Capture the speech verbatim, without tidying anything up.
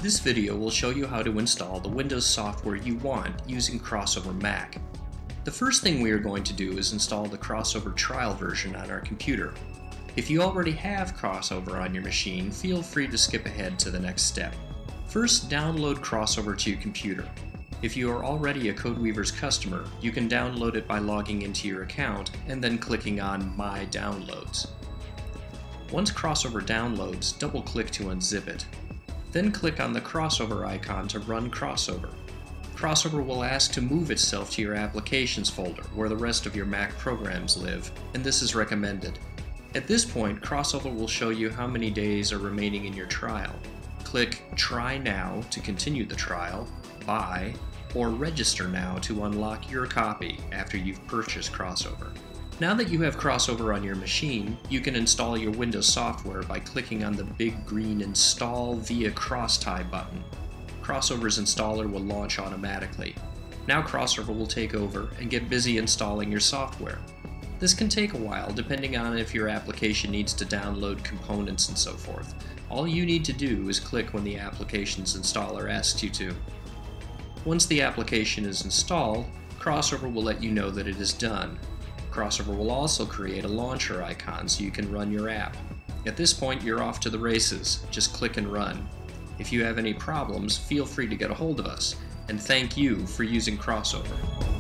This video will show you how to install the Windows software you want using CrossOver Mac. The first thing we are going to do is install the CrossOver trial version on our computer. If you already have CrossOver on your machine, feel free to skip ahead to the next step. First, download CrossOver to your computer. If you are already a CodeWeavers customer, you can download it by logging into your account and then clicking on My Downloads. Once CrossOver downloads, double-click to unzip it. Then click on the CrossOver icon to run CrossOver. CrossOver will ask to move itself to your Applications folder, where the rest of your Mac programs live, and this is recommended. At this point, CrossOver will show you how many days are remaining in your trial. Click Try Now to continue the trial, Buy, or Register Now to unlock your copy after you've purchased CrossOver. Now that you have CrossOver on your machine, you can install your Windows software by clicking on the big green Install via Crosstie button. CrossOver's installer will launch automatically. Now CrossOver will take over and get busy installing your software. This can take a while depending on if your application needs to download components and so forth. All you need to do is click when the application's installer asks you to. Once the application is installed, CrossOver will let you know that it is done. CrossOver will also create a launcher icon so you can run your app. At this point, you're off to the races. Just click and run. If you have any problems, feel free to get a hold of us. And thank you for using CrossOver.